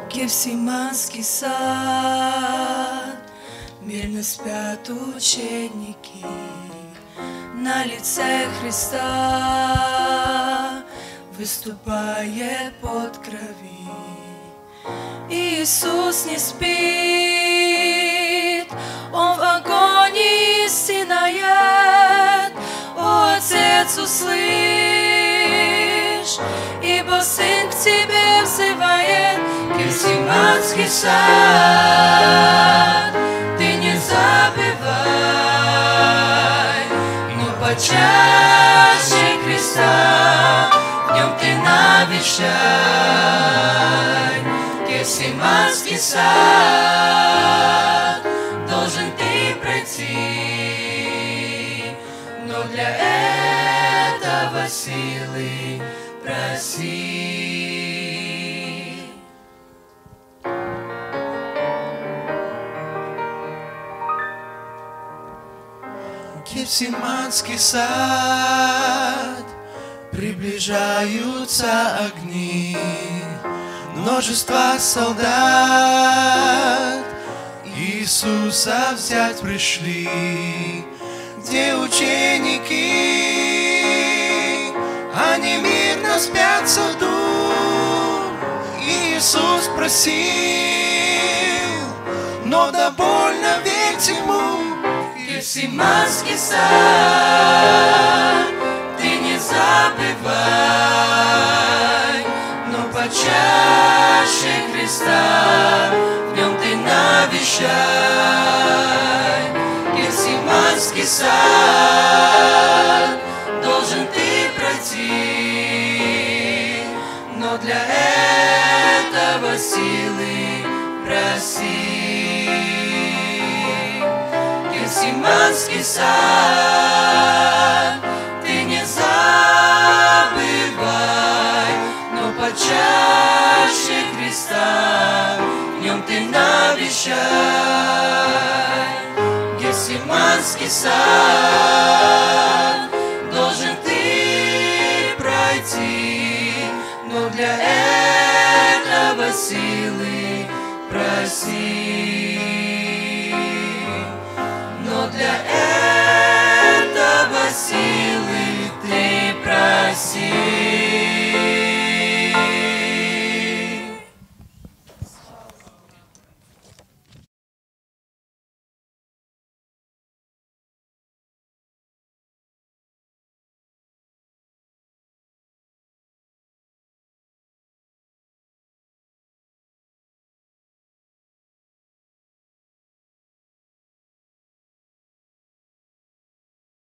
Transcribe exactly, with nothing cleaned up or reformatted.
Гефсиманский сад, мирно спят ученики, на лице Христа выступает под крови. Иисус не спит, Он в агонии стенает. О, Отец, услышь, ибо Сын к Тебе взывает. Гефсиманский сад, Ты не забывай, но почаще Христа в нем Ты навещай. Гефсиманский сад должен Ты пройти, но для этого силы проси. Гефсиманский сад, приближаются огни, множество солдат Иисуса взять пришли. Где ученики? Они мирно спят в саду. Иисус просил, но да больно верь ему. Гефсиманский сад, Ты не забывай, но почаще Христа в нем Ты навещай. Гефсиманский сад должен Ты пройти, но для этого силы проси. Гефсиманский сад, Ты не забывай, но почаще Христа в нем Ты навещай. Гефсиманский сад должен Ты пройти, но для этого силы проси. Но для этого силы Ты проси.